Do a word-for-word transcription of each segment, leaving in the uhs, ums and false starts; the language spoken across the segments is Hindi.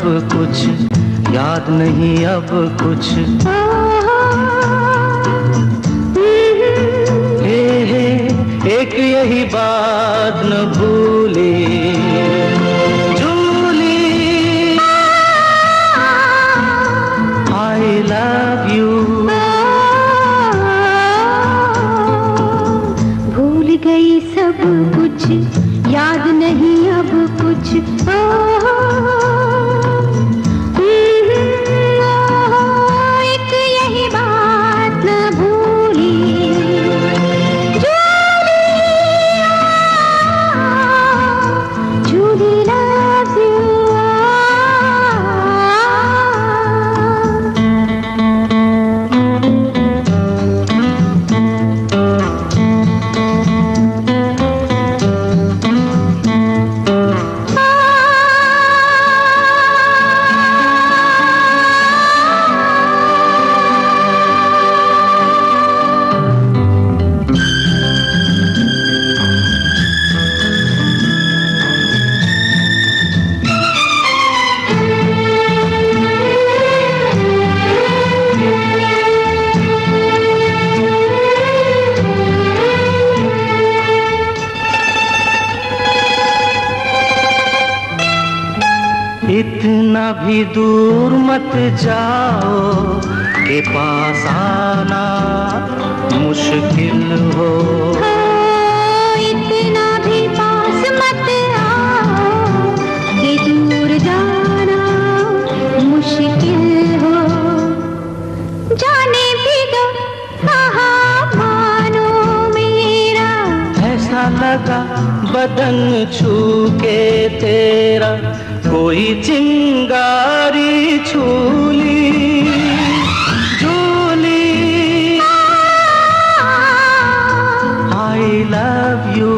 कुछ, याद नहीं अब कुछ। हे हे एक यही बात न भूली, जूली आई लव यू। भूल गई सब कुछ, याद नहीं अब कुछ। एक यही बात न भूली, जूली लव्स यू। इतना भी दूर मत जाओ के पास आना मुश्किल हो। इतना भी पास मत आओ कि दूर जाना मुश्किल हो। जाने भी दो कहा मानो मेरा, ऐसा लगा बदन छू के तेरा कोई चिंगारी छूली, जूली आई लव यू।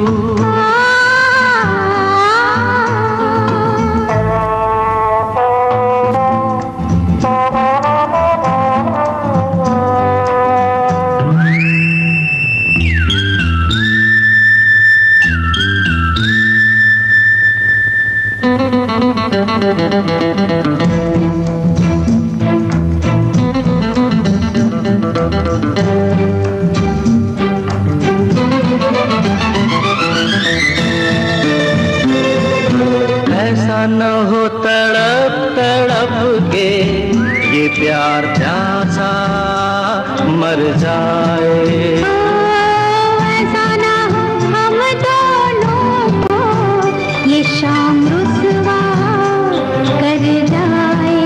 ऐसा न हो तड़प तड़प के ये प्यार प्यासा मर जाए। ऐसा ना हो हम दोनों को ये शाम रुसवा कर जाए।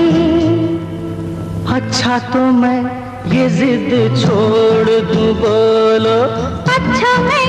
अच्छा तो मैं ये जिद छोड़ दूं, बोलो अच्छा मैं